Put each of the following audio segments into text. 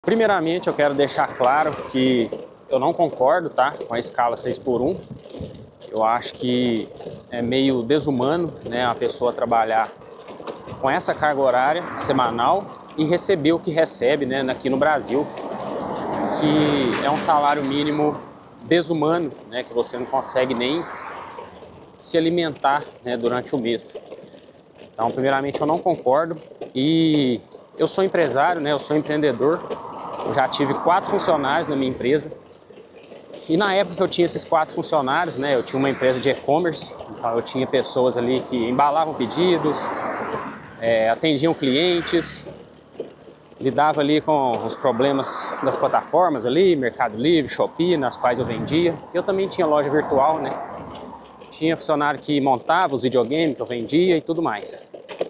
Primeiramente, eu quero deixar claro que eu não concordo, tá, com a escala 6x1. Eu acho que é meio desumano, né, a pessoa trabalhar com essa carga horária semanal e receber o que recebe, né, aqui no Brasil, que é um salário mínimo desumano, né, que você não consegue nem se alimentar, né, durante o mês. Então, primeiramente, eu não concordo e eu sou empresário, né, eu sou empreendedor. Eu já tive 4 funcionários na minha empresa. E na época que eu tinha esses 4 funcionários, né, eu tinha uma empresa de e-commerce, então eu tinha pessoas ali que embalavam pedidos, atendiam clientes, lidava ali com os problemas das plataformas ali, Mercado Livre, Shopee, nas quais eu vendia. Eu também tinha loja virtual, né? Tinha funcionário que montava os videogames que eu vendia e tudo mais.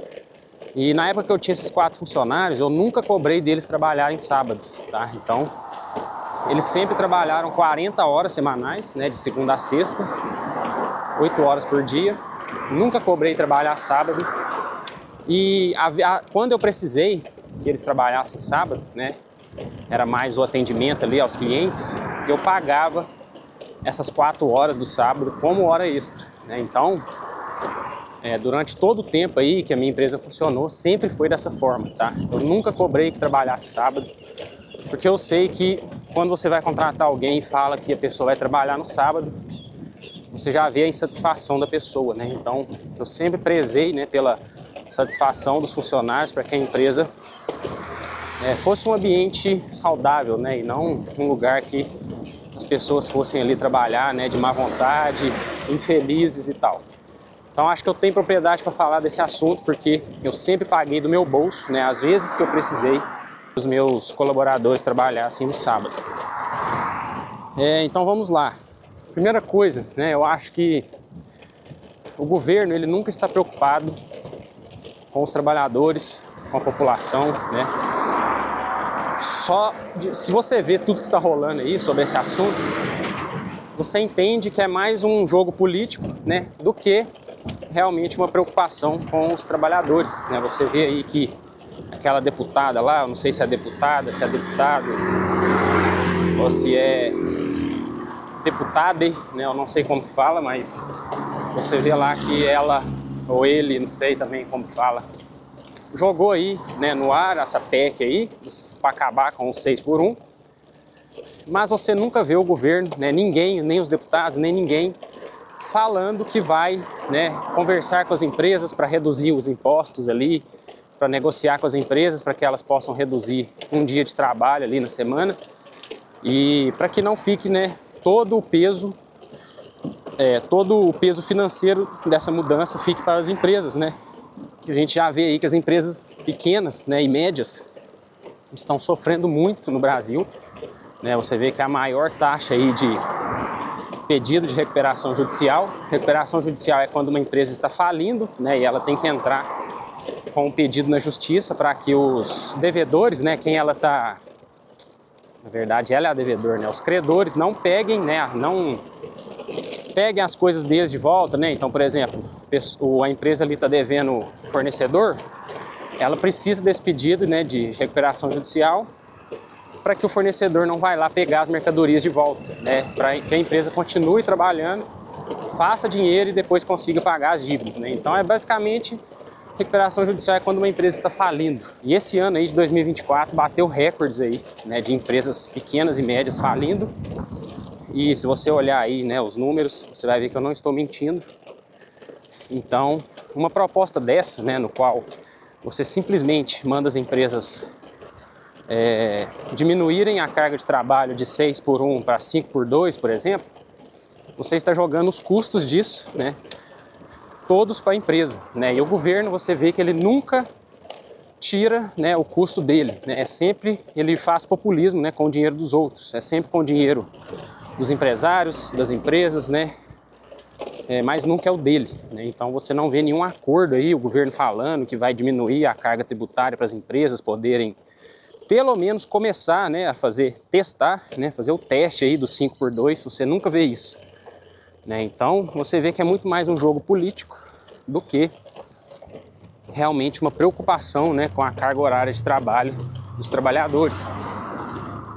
E na época que eu tinha esses 4 funcionários, eu nunca cobrei deles trabalharem sábado, tá? Então, eles sempre trabalharam 40 horas semanais, né, de segunda a sexta, 8 horas por dia. Nunca cobrei trabalhar sábado. E quando eu precisei que eles trabalhassem sábado, né, era mais o atendimento ali aos clientes, eu pagava essas 4 horas do sábado como hora extra, né? Então, durante todo o tempo aí que a minha empresa funcionou, sempre foi dessa forma, tá? Eu nunca cobrei que trabalhasse sábado, porque eu sei que quando você vai contratar alguém e fala que a pessoa vai trabalhar no sábado, você já vê a insatisfação da pessoa, né? Então, eu sempre prezei, né, pela satisfação dos funcionários, para que a empresa fosse um ambiente saudável, né, e não um lugar que as pessoas fossem ali trabalhar, né, de má vontade, infelizes e tal. Então acho que eu tenho propriedade para falar desse assunto, porque eu sempre paguei do meu bolso, né, às vezes que eu precisei que os meus colaboradores trabalhassem no sábado. Então vamos lá. Primeira coisa, né, eu acho que o governo ele nunca está preocupado com os trabalhadores, com a população, né? Se você vê tudo que está rolando aí sobre esse assunto, você entende que é mais um jogo político, né, do que realmente uma preocupação com os trabalhadores, né? Você vê aí que aquela deputada lá, eu não sei se é deputada, se é deputado, ou se é deputada, né? Eu não sei como que fala, mas você vê lá que ela, ou ele, não sei também como que fala, jogou aí, né, no ar essa PEC aí, para acabar com o 6x1, mas você nunca vê o governo, né, ninguém, nem os deputados, nem ninguém, falando que vai, né, conversar com as empresas para reduzir os impostos ali, para negociar com as empresas para que elas possam reduzir um dia de trabalho ali na semana e para que não fique, né, todo o peso financeiro dessa mudança fique para as empresas, né? A gente já vê aí que as empresas pequenas, né, e médias estão sofrendo muito no Brasil, né? Você vê que a maior taxa aí de pedido de recuperação judicial. Recuperação judicial é quando uma empresa está falindo, né, e ela tem que entrar com um pedido na justiça para que os devedores, né, quem ela está, na verdade ela é a devedor, né, os credores não peguem, né, não peguem as coisas deles de volta, né? Então, por exemplo, a empresa ali está devendo o fornecedor, ela precisa desse pedido, né, de recuperação judicial para que o fornecedor não vá lá pegar as mercadorias de volta, né, para que a empresa continue trabalhando, faça dinheiro e depois consiga pagar as dívidas, né? Então é basicamente recuperação judicial é quando uma empresa está falindo. E esse ano aí de 2024 bateu recordes aí, né, de empresas pequenas e médias falindo. E se você olhar aí, né, os números, você vai ver que eu não estou mentindo. Então, uma proposta dessa, né, no qual você simplesmente manda as empresas diminuírem a carga de trabalho de 6x1 para 5x2, por exemplo, você está jogando os custos disso, né, todos para a empresa, né? E o governo, você vê que ele nunca tira, né, o custo dele, né? É sempre, ele faz populismo, né, com o dinheiro dos outros, é sempre com o dinheiro dos empresários, das empresas, né? Mas nunca é o dele, né? Então você não vê nenhum acordo aí, o governo falando que vai diminuir a carga tributária para as empresas poderem, pelo menos, começar, né, a testar, né, fazer o teste aí do 5x2, você nunca vê isso, né? Então você vê que é muito mais um jogo político do que realmente uma preocupação, né, com a carga horária de trabalho dos trabalhadores.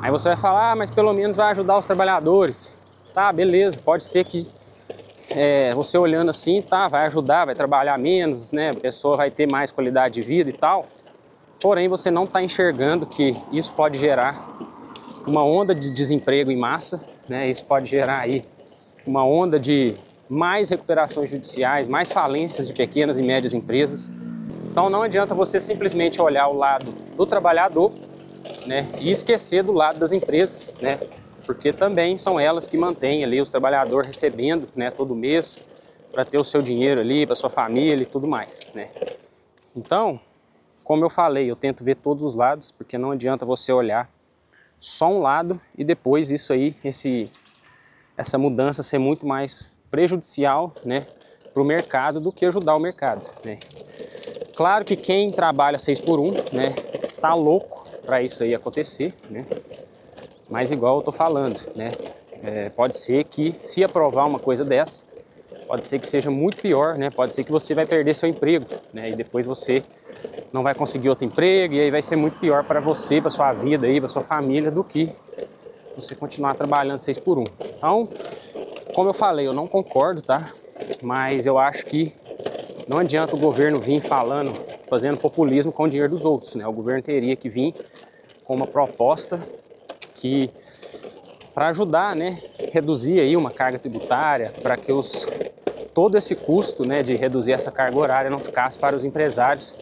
Aí você vai falar, ah, mas pelo menos vai ajudar os trabalhadores. Tá, beleza, pode ser que você olhando assim, tá, vai ajudar, vai trabalhar menos, né? A pessoa vai ter mais qualidade de vida e tal. Porém, você não está enxergando que isso pode gerar uma onda de desemprego em massa, né? Isso pode gerar aí uma onda de mais recuperações judiciais, mais falências de pequenas e médias empresas. Então não adianta você simplesmente olhar o lado do trabalhador, né, e esquecer do lado das empresas, né? Porque também são elas que mantêm ali os trabalhadores recebendo, né, todo mês para ter o seu dinheiro ali, para sua família e tudo mais, né? Então, como eu falei, eu tento ver todos os lados, porque não adianta você olhar só um lado e depois isso aí, essa mudança ser muito mais prejudicial, né, para o mercado do que ajudar o mercado, né? Claro que quem trabalha 6x1, né, tá louco para isso aí acontecer, né? Mas igual eu tô falando, né, pode ser que se aprovar uma coisa dessa, pode ser que seja muito pior, né? Pode ser que você vai perder seu emprego, né? E depois você não vai conseguir outro emprego e aí vai ser muito pior para você, para sua vida aí, para sua família, do que você continuar trabalhando 6x1. Então, como eu falei, eu não concordo, tá? Mas eu acho que não adianta o governo vir falando, fazendo populismo com o dinheiro dos outros, né? O governo teria que vir com uma proposta que, para ajudar, né, reduzir aí uma carga tributária, para que todo esse custo, né, de reduzir essa carga horária não ficasse para os empresários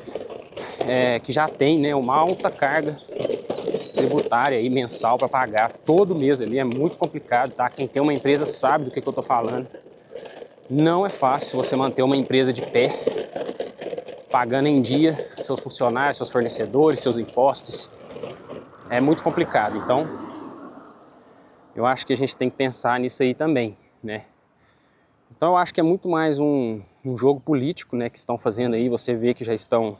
que já tem, né, uma alta carga tributária aí mensal para pagar todo mês ali. É muito complicado, tá? Quem tem uma empresa sabe do que eu tô falando. Não é fácil você manter uma empresa de pé, pagando em dia seus funcionários, seus fornecedores, seus impostos. É muito complicado. Então, eu acho que a gente tem que pensar nisso aí também, né? Então, eu acho que é muito mais um jogo político, né, que estão fazendo aí. Você vê que já estão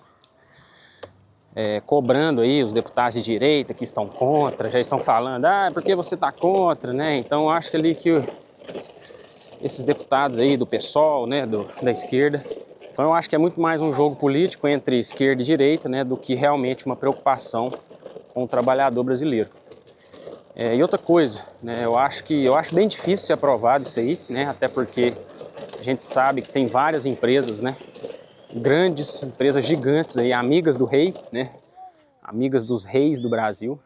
cobrando aí os deputados de direita que estão contra, já estão falando, ah, por que você está contra, né? Então, eu acho que ali que esses deputados aí do PSOL, né, da esquerda, então eu acho que é muito mais um jogo político entre esquerda e direita, né, do que realmente uma preocupação com o trabalhador brasileiro. E outra coisa, né, eu acho bem difícil ser aprovado isso aí, né, até porque a gente sabe que tem várias empresas, né, grandes empresas gigantes aí, amigas do rei, né, amigas dos reis do Brasil.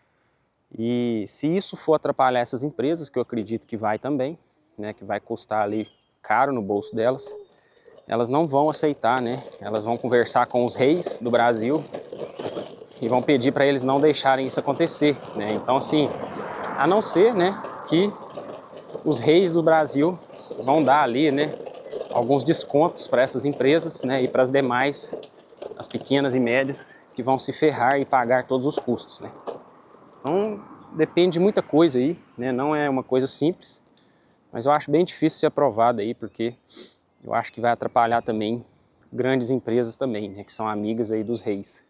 E se isso for atrapalhar essas empresas, que eu acredito que vai também, né, que vai custar ali caro no bolso delas, elas não vão aceitar, né? Elas vão conversar com os reis do Brasil e vão pedir para eles não deixarem isso acontecer, né? Então, assim, a não ser, né, que os reis do Brasil vão dar ali, né, alguns descontos para essas empresas, né, e para as demais, as pequenas e médias, que vão se ferrar e pagar todos os custos, né? Então, depende de muita coisa aí, né? Não é uma coisa simples, mas eu acho bem difícil ser aprovado aí, porque eu acho que vai atrapalhar também grandes empresas também, né, que são amigas aí dos reis.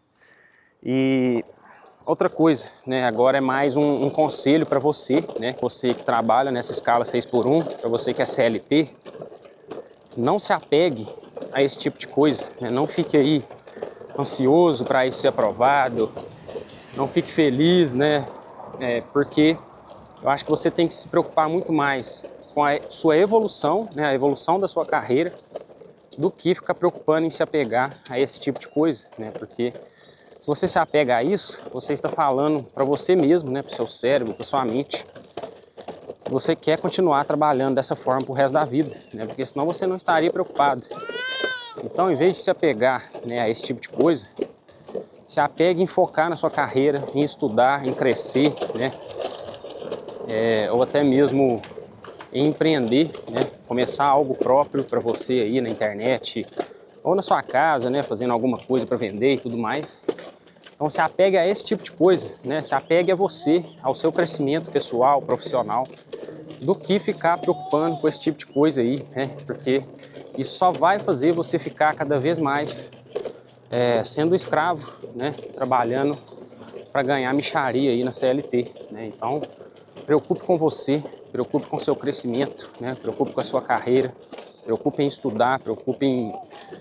E outra coisa, né, agora é mais um conselho para você, né, você que trabalha nessa escala 6x1, para você que é CLT, não se apegue a esse tipo de coisa, né, não fique aí ansioso para isso ser aprovado, não fique feliz, né, porque eu acho que você tem que se preocupar muito mais com a sua evolução, né, a evolução da sua carreira, do que ficar preocupando em se apegar a esse tipo de coisa, né? Porque se você se apega a isso, você está falando para você mesmo, né, para o seu cérebro, para sua mente, que você quer continuar trabalhando dessa forma pro resto da vida, né? Porque senão você não estaria preocupado. Então, em vez de se apegar, né, a esse tipo de coisa, se apegue em focar na sua carreira, em estudar, em crescer, né? Ou até mesmo em empreender, né? Começar algo próprio para você aí na internet ou na sua casa, né? Fazendo alguma coisa para vender e tudo mais. Então se apegue a esse tipo de coisa, né? Se apegue a você, ao seu crescimento pessoal, profissional, do que ficar preocupando com esse tipo de coisa aí, né? Porque isso só vai fazer você ficar cada vez mais sendo escravo, né? Trabalhando para ganhar mixaria aí na CLT, né? Então preocupe com você, preocupe com o seu crescimento, né? Preocupe com a sua carreira, preocupe em estudar, preocupe em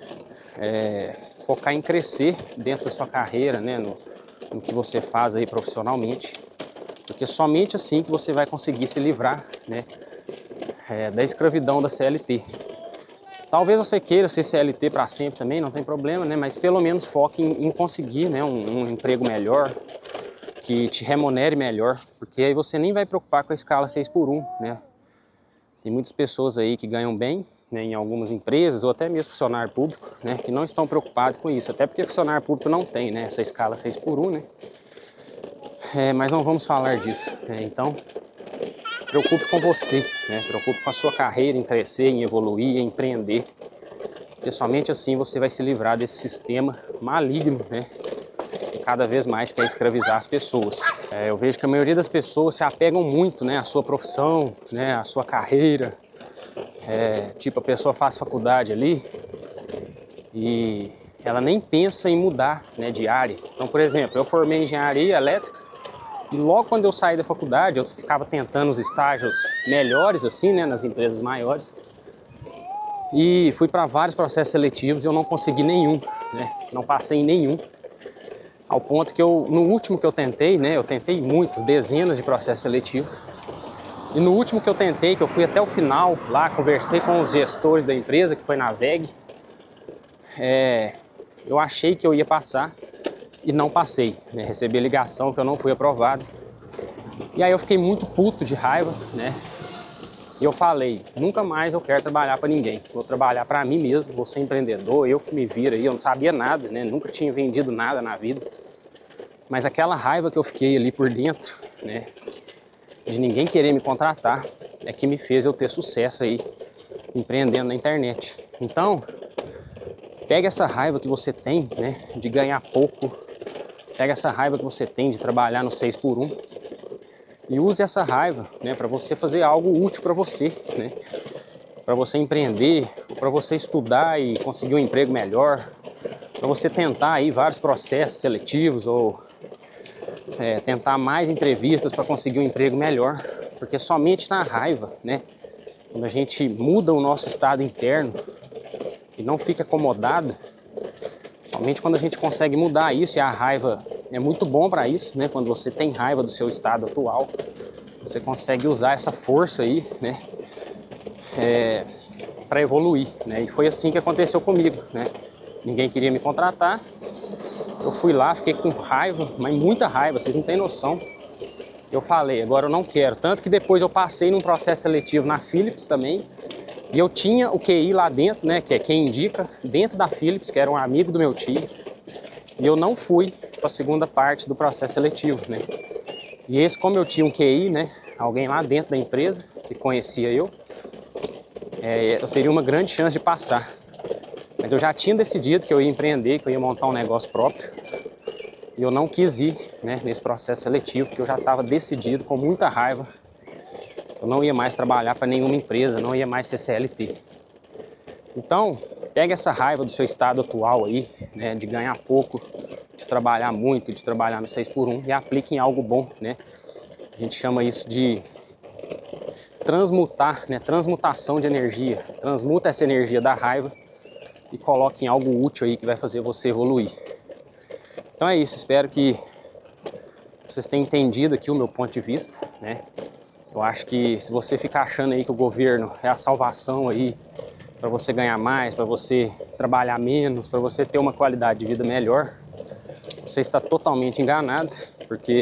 focar em crescer dentro da sua carreira, né? No que você faz aí profissionalmente. Porque somente assim que você vai conseguir se livrar, né, da escravidão da CLT. Talvez você queira ser CLT para sempre também, não tem problema, né? Mas pelo menos foque em conseguir, né, um emprego melhor, que te remunere melhor, porque aí você nem vai preocupar com a escala 6x1, né? Tem muitas pessoas aí que ganham bem, né, em algumas empresas, ou até mesmo funcionário público, né, que não estão preocupados com isso, até porque funcionário público não tem, né, essa escala 6x1, né? Mas não vamos falar disso, né? Então, preocupe com você, né? Preocupe com a sua carreira, em crescer, em evoluir, em empreender. Porque somente assim você vai se livrar desse sistema maligno, né? Que cada vez mais quer escravizar as pessoas. Eu vejo que a maioria das pessoas se apegam muito, né, à sua profissão, né, à sua carreira. Tipo, a pessoa faz faculdade ali e ela nem pensa em mudar, né, de área. Então, por exemplo, eu formei em engenharia elétrica. E logo quando eu saí da faculdade, eu ficava tentando os estágios melhores, assim, né, nas empresas maiores. E fui para vários processos seletivos e eu não consegui nenhum, né, não passei em nenhum. Ao ponto que no último que eu tentei, né, eu tentei muitos, dezenas de processos seletivos. E no último que eu tentei, que eu fui até o final, lá conversei com os gestores da empresa, que foi na VEG, eu achei que eu ia passar. E não passei, né? Recebi a ligação que eu não fui aprovado. E aí eu fiquei muito puto de raiva, né? E eu falei, nunca mais eu quero trabalhar para ninguém. Vou trabalhar para mim mesmo, vou ser empreendedor, eu que me viro aí. Eu não sabia nada, né? Nunca tinha vendido nada na vida. Mas aquela raiva que eu fiquei ali por dentro, né, de ninguém querer me contratar, é que me fez eu ter sucesso aí empreendendo na internet. Então, pega essa raiva que você tem, né, de ganhar pouco. Pega essa raiva que você tem de trabalhar no 6x1 e use essa raiva, né, para você fazer algo útil para você, né, para você empreender, para você estudar e conseguir um emprego melhor, para você tentar aí vários processos seletivos ou tentar mais entrevistas para conseguir um emprego melhor, porque somente na raiva, né, quando a gente muda o nosso estado interno e não fica acomodado, somente quando a gente consegue mudar isso, e a raiva é muito bom para isso, né? Quando você tem raiva do seu estado atual, você consegue usar essa força aí, né, para evoluir, né? E foi assim que aconteceu comigo, né? Ninguém queria me contratar, eu fui lá, fiquei com raiva, mas muita raiva, vocês não têm noção. Eu falei, agora eu não quero, tanto que depois eu passei num processo seletivo na Philips também. E eu tinha o QI lá dentro, né, que é quem indica, dentro da Philips, que era um amigo do meu tio. E eu não fui para a segunda parte do processo seletivo, né. E esse, como eu tinha um QI, né, alguém lá dentro da empresa, que conhecia eu teria uma grande chance de passar. Mas eu já tinha decidido que eu ia empreender, que eu ia montar um negócio próprio. E eu não quis ir, né, nesse processo seletivo, porque eu já estava decidido, com muita raiva. Eu não ia mais trabalhar para nenhuma empresa, não ia mais ser CLT. Então, pega essa raiva do seu estado atual aí, né, de ganhar pouco, de trabalhar muito, de trabalhar no 6x1 e aplique em algo bom, né? A gente chama isso de transmutar, né, transmutação de energia. Transmuta essa energia da raiva e coloque em algo útil aí que vai fazer você evoluir. Então é isso, espero que vocês tenham entendido aqui o meu ponto de vista, né? Eu acho que se você ficar achando aí que o governo é a salvação aí para você ganhar mais, para você trabalhar menos, para você ter uma qualidade de vida melhor, você está totalmente enganado, porque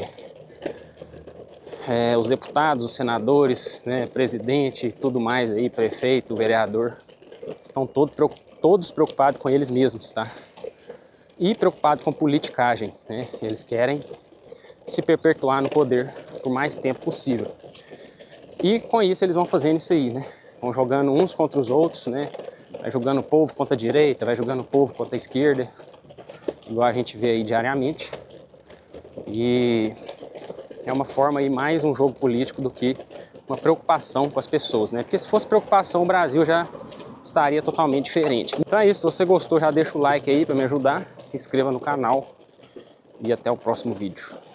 os deputados, os senadores, né, presidente, tudo mais aí, prefeito, vereador, estão todos preocupados com eles mesmos, tá? E preocupados com politicagem, né? Eles querem se perpetuar no poder por mais tempo possível. E com isso eles vão fazendo isso aí, né? Vão jogando uns contra os outros, né? Vai jogando o povo contra a direita, vai jogando o povo contra a esquerda, igual a gente vê aí diariamente. E é uma forma aí, mais um jogo político do que uma preocupação com as pessoas, né? Porque se fosse preocupação, o Brasil já estaria totalmente diferente. Então é isso, se você gostou, já deixa o like aí para me ajudar, se inscreva no canal e até o próximo vídeo.